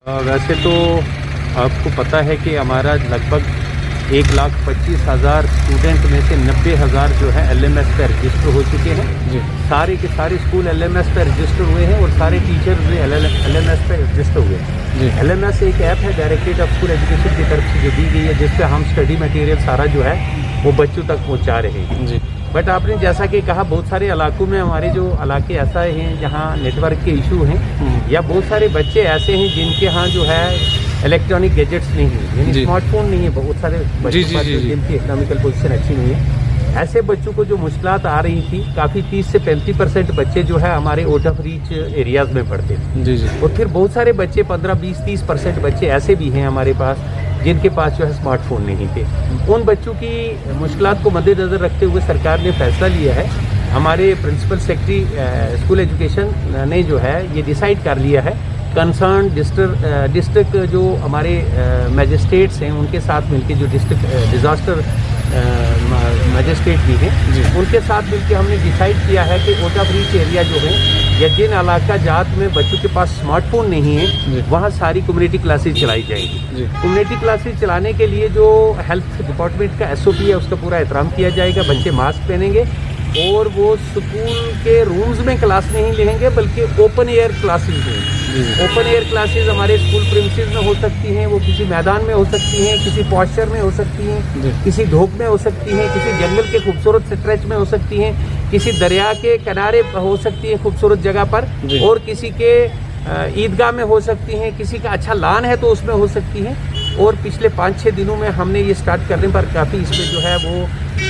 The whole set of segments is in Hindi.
वैसे तो आपको पता है कि हमारा लगभग 1,25,000 स्टूडेंट में से 90,000 जो है LMS पे रजिस्टर हो चुके हैं जी। सारे के सारे स्कूल LMS पे रजिस्टर हुए हैं और सारे टीचर्स भी LMS पे रजिस्टर हुए हैं। LMS एक ऐप है डायरेक्टरेट ऑफ स्कूल एजुकेशन की तरफ से जो दी गई है, जिस पे हम स्टडी मटेरियल सारा जो है वो बच्चों तक पहुँचा रहे हैं जी। बट आपने जैसा कि कहा, बहुत सारे इलाकों में हमारे जो इलाके ऐसा हैं जहाँ नेटवर्क के इशू हैं या बहुत सारे बच्चे ऐसे हैं जिनके यहाँ जो है इलेक्ट्रॉनिक गैजेट्स नहीं है, यानी स्मार्टफोन नहीं है। बहुत सारे बच्चों पर जिनकी इकोनॉमिकल पोजीशन अच्छी नहीं है, ऐसे बच्चों को जो मुश्किलात आ रही थी, काफ़ी 30 से 35% बच्चे जो है हमारे आउट ऑफ रीच एरियाज में पढ़ते थे जी। और फिर बहुत सारे बच्चे 15, 20, 30% बच्चे ऐसे भी हैं हमारे पास जिनके पास जो है स्मार्टफोन नहीं थे। उन बच्चों की मुश्किलात को मद्देनजर रखते हुए सरकार ने फैसला लिया है। हमारे प्रिंसिपल सेक्रेटरी स्कूल एजुकेशन ने जो है ये डिसाइड कर लिया है, कंसर्न डिस्ट्रिक्ट जो हमारे मैजिस्ट्रेट्स हैं उनके साथ मिलकर, जो डिस्ट्रिक्ट डिजास्टर मैजिस्ट्रेट भी हैं उनके साथ मिलकर हमने डिसाइड किया है कि आउट ऑफ रीच एरिया जो है या जिन इलाका जात में बच्चों के पास स्मार्टफोन नहीं है वहाँ सारी कम्युनिटी क्लासेज चलाई जाएगी। कम्युनिटी क्लासेज चलाने के लिए जो हेल्थ डिपार्टमेंट का SOP है उसका पूरा एहतराम किया जाएगा। बच्चे मास्क पहनेंगे और वो स्कूल के रूम्स में क्लास नहीं लेंगे बल्कि ओपन एयर क्लासेज लेंगे। ओपन एयर क्लासेज हमारे स्कूल प्रीमिसेस में हो सकती हैं, वो किसी मैदान में हो सकती हैं, किसी पॉस्चर में हो सकती हैं, किसी धूप में हो सकती हैं, किसी जंगल के खूबसूरत स्ट्रेच में हो सकती हैं, किसी दरिया के किनारे हो सकती है खूबसूरत जगह पर, और किसी के ईदगाह में हो सकती हैं, किसी का अच्छा लान है तो उसमें हो सकती हैं। और पिछले 5-6 दिनों में हमने ये स्टार्ट करने पर काफ़ी इसमें जो है वो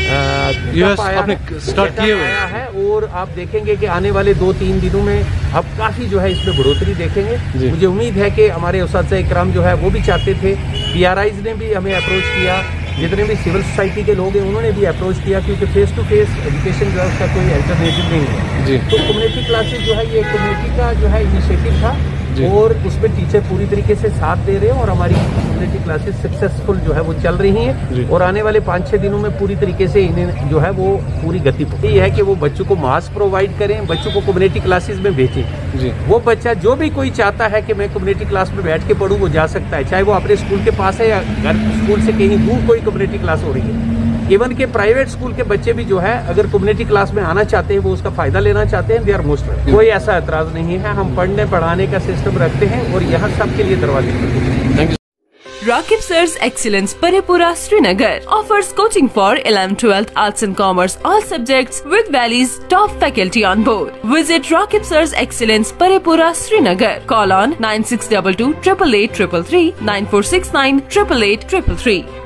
स्टार्ट किया है और आप देखेंगे कि आने वाले 2-3 दिनों में अब काफ़ी जो है इसमें बढ़ोतरी देखेंगे। मुझे उम्मीद है कि हमारे उस्ताद इकराम जो है वो भी चाहते थे, PRIs ने भी हमें अप्रोच किया, जितने भी सिविल सोसाइटी के लोग हैं उन्होंने भी अप्रोच किया, क्योंकि फेस टू फेस एजुकेशन जो है उसका कोई अल्टरनेटिव नहीं है जी। तो कम्युनिटी क्लासेज जो है ये कम्युनिटी का जो है इनिशिएटिव था और उसमें टीचर पूरी तरीके से साथ दे रहे हैं और हमारी कम्युनिटी क्लासेस सक्सेसफुल जो है वो चल रही हैं और आने वाले 5-6 दिनों में पूरी तरीके से इन्हें जो है वो पूरी गति यही है कि वो बच्चों को मास्क प्रोवाइड करें, बच्चों को कम्युनिटी क्लासेस में भेजें जी। वो बच्चा जो भी कोई चाहता है कि मैं कम्युनिटी क्लास में बैठ के पढ़ूँ वो जा सकता है, चाहे वो अपने स्कूल के पास है या घर स्कूल से कहीं दूर कोई कम्युनिटी क्लास हो रही है। इवन के प्राइवेट स्कूल के बच्चे भी जो है अगर कम्युनिटी क्लास में आना चाहते हैं, वो उसका फायदा लेना चाहते हैं, दे आर मोस्ट वेलकम। कोई ऐसा एतराज नहीं है, हम पढ़ने पढ़ाने का सिस्टम रखते हैं और यहाँ सबके लिए दरवाजे खुले हैं। Rakib Sir's Excellence Parepura Srinagar offers coaching for 11th, 12th Arts and Commerce all subjects with Valley's top faculty on board. Visit Rakib Sir's Excellence Parepura Srinagar. Call on 9622 888 333 9469 888 333.